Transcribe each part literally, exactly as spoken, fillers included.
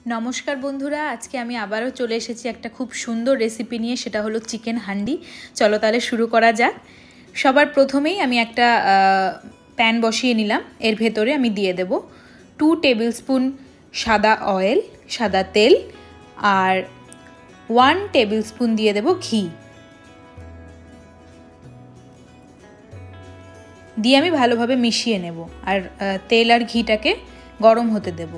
नमस्कार बंधुरा आज के आमी आबारो चले एसेछि एकटा खूब सुंदर रेसिपि निये सेटा हलो चिकेन हांडी। चलो ताहले शुरू करा जाक। सबार प्रथमेई आमी एकटा पैन बसिए निलाम। एर भेतरे आमी दिए देब टू टेबिल स्पून सादा अएल सादा तेल और वन टेबिल स्पून दिए देब घी दिए आमी भालोभाबे मिशिए नेब और तेल और घीटाके गरम होते देब।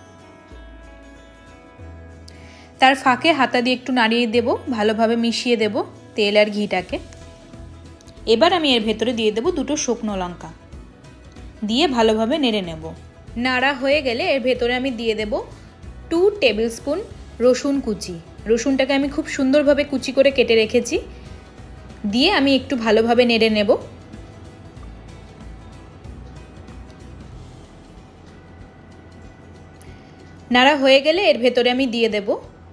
तार फाँके हाता दिए एकटू नाड़िए देब भालोभाबे मिशिए देब तेल और घीटाके। एबार आमी एर भेतरे दिए देब दुटो शुकनो लंका दिए भालोभाबे नेड़े नेब। नाड़ा हये गेले एर भेतरे आमी दिए देब टू टेबिल स्पून रसुन कुचि। रसुनटाके आमी खूब सुंदरभाबे कुचि करे केटे रेखेछि दिए आमी एकटू भालोभाबे नेड़े नेब। नाड़ा हये गेले एर भेतरे आमी दिए देब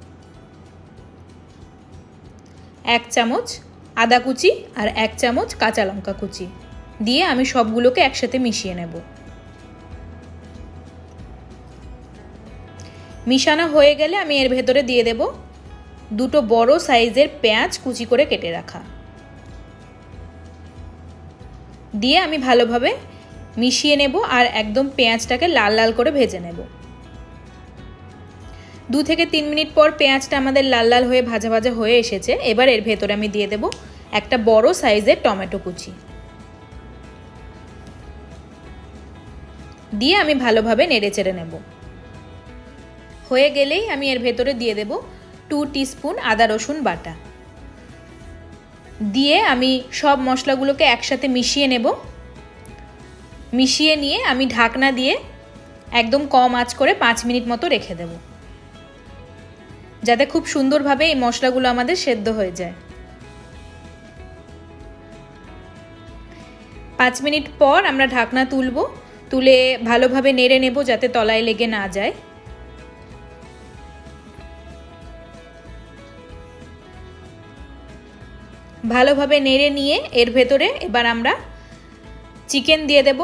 एक चामच आदा कुचि और एक चामच काँचा लंका कुचि दिए आमी सबगुलोके एकसाथे मिशिए नेब। मिशानो हये गेले आमी एर भेतरे दिए देब दुटो बड़ो साइजेर पेंयाज कुचि करे केटे राखा दिए आमी भालोभाबे मिशिए नेब और एकदम पेंयाजटाके लाल लाल करे भेजे नेब। दो থেকে तीन मिनट पर पेঁয়াজটা আমাদের লাল লাল হয়ে ভাজা ভাজা হয়ে এসেছে। এবার এর ভেতরে আমি দিয়ে দেব একটা বড় সাইজের টমেটো কুচি দিয়ে আমি ভালোভাবে নেড়েচেড়ে নেব। হয়ে গেলেই আমি এর ভেতরে দিয়ে দেব টু টিস্পুন আদা রসুন বাটা দিয়ে আমি সব মশলাগুলোকে একসাথে মিশিয়ে নেব। মিশিয়ে নিয়ে আমি ঢাকনা দিয়ে একদম কম আঁচ করে পাঁচ মিনিট মতো রেখে দেব যাতে খুব সুন্দরভাবে এই মশলাগুলো আমাদের সেদ্ধ হয়ে যায়। পাঁচ মিনিট পর আমরা ঢাকনা তুলব, তুলে ভালোভাবে নেড়ে নেব যাতে তলায় লেগে না যায়। ভালোভাবে নেড়ে নিয়ে এর ভেতরে এবার আমরা চিকেন দিয়ে দেব।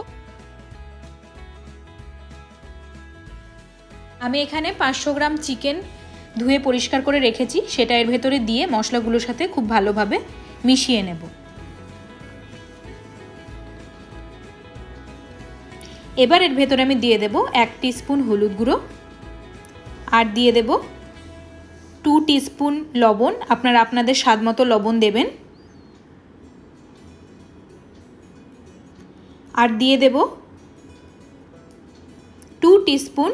আমি এখানে পাঁচশো গ্রাম চিকেন ধুয়ে পরিষ্কার করে রেখেছি সেটা এর ভেতরে দিয়ে মশলাগুলোর সাথে খুব ভালোভাবে মিশিয়ে নেব। এবার এর ভেতরে আমি দিয়ে দেব এক টিস্পুন হলুদ গুঁড়ো আর দিয়ে দেব টু টিস্পুন লবণ। আপনারা আপনাদের স্বাদ মতো লবণ দেবেন আর দিয়ে দেব টু টিস্পুন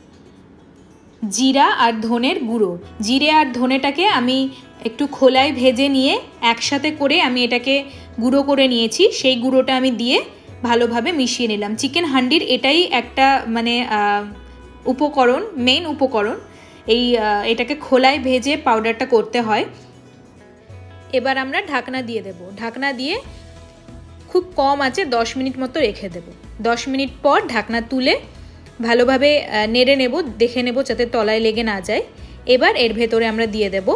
জিরা আর ধনের গুঁড়ো। জিরে আর ধনেটাকে আমি একটু খোলায় ভেজে নিয়ে একসাথে করে আমি এটাকে গুঁড়ো করে নিয়েছি, সেই গুঁড়োটা আমি দিয়ে ভালোভাবে মিশিয়ে নিলাম। চিকেন হান্ডির এটাই একটা মানে উপকরণ, মেন উপকরণ, এই এটাকে খোলায় ভেজে পাউডারটা করতে হয়। এবার আমরা ঢাকনা দিয়ে দেব। ঢাকনা দিয়ে খুব কম আঁচে দশ মিনিট মতো রেখে দেব। দশ মিনিট পর ঢাকনা তুলে ভালোভাবে নেড়ে নেব, দেখে নেব যাতে তলায় লেগে না যায়। এবার এর ভেতরে আমরা দিয়ে দেব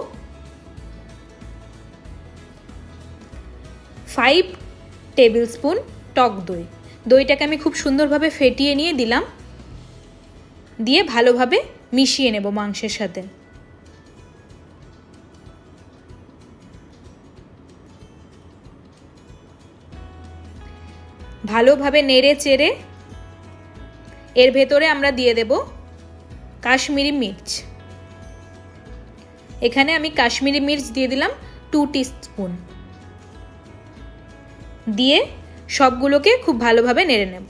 ফাইভ টেবিল স্পুন টক দই। দইটাকে আমি খুব সুন্দরভাবে ফেটিয়ে নিয়ে দিলাম, দিয়ে ভালোভাবে মিশিয়ে নেব মাংসের সাথে। ভালোভাবে নেড়ে চেড়ে এর ভেতরে আমরা দিয়ে দেব কাশ্মীরি মির্চ। এখানে আমি কাশ্মীরি মির্চ দিয়ে দিলাম টু টিস্পুন দিয়ে সবগুলোকে খুব ভালোভাবে নেড়ে নেব।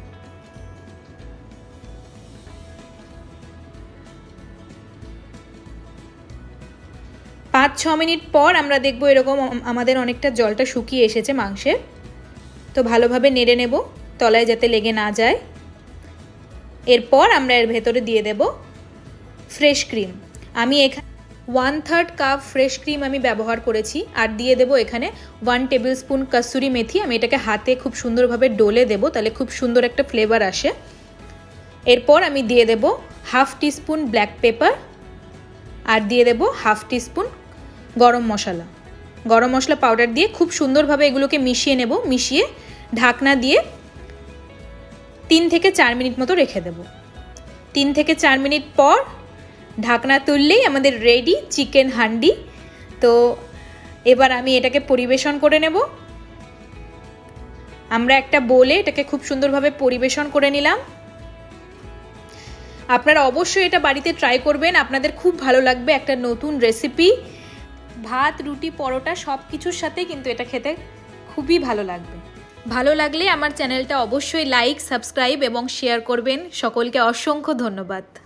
পাঁচ ছ মিনিট পর আমরা দেখব এরকম আমাদের অনেকটা জলটা শুকিয়ে এসেছে মাংসের। তো ভালোভাবে নেড়ে নেব তলায় যাতে লেগে না যায়। এরপর আমরা এর ভেতরে দিয়ে দেব ফ্রেশ ক্রিম। আমি এখানে one third cup fresh cream আমি ব্যবহার করেছি আর দিয়ে দেব এখানে ওয়ান টেবিল স্পুন কসুরি মেথি। আমি এটাকে হাতে খুব সুন্দরভাবে ডলে দেব, তাহলে খুব সুন্দর একটা ফ্লেভার আসে। এরপর আমি দিয়ে দেব হাফ টিস্পুন ব্ল্যাক পেপার আর দিয়ে দেব হাফ টিস্পুন গরম মশলা। গরম মশলা পাউডার দিয়ে খুব সুন্দরভাবে এগুলোকে মিশিয়ে নেব। মিশিয়ে ঢাকনা দিয়ে তিন থেকে চার মিনিট মতো রেখে দেব। তিন থেকে চার মিনিট পর ঢাকনা তুললেই আমাদের রেডি চিকেন হান্ডি। তো এবার আমি এটাকে পরিবেশন করে নেব। আমরা একটা বোলে এটাকে খুব সুন্দরভাবে পরিবেশন করে নিলাম। আপনারা অবশ্যই এটা বাড়িতে ট্রাই করবেন, আপনাদের খুব ভালো লাগবে। একটা নতুন রেসিপি, ভাত রুটি পরোটা সব কিছুর সাথে কিন্তু এটা খেতে খুবই ভালো লাগবে। ভালো লাগলে আমার চ্যানেলটা অবশ্যই লাইক সাবস্ক্রাইব এবং শেয়ার করবেন। সকলকে অসংখ্য ধন্যবাদ।